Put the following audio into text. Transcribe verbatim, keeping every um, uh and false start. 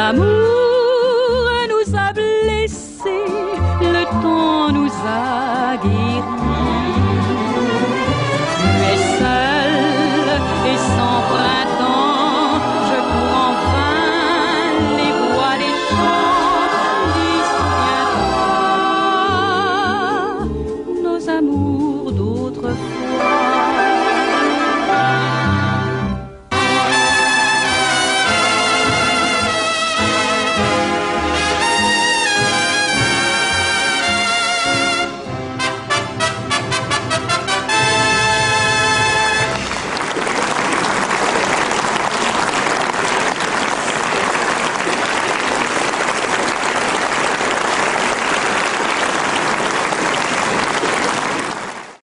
L'amour nous a blessés, le temps nous a guéris. Tu es seul et sans printemps, je cours en vain les bois, les champs. Dis, souviens-toi nos amours d'autrefois.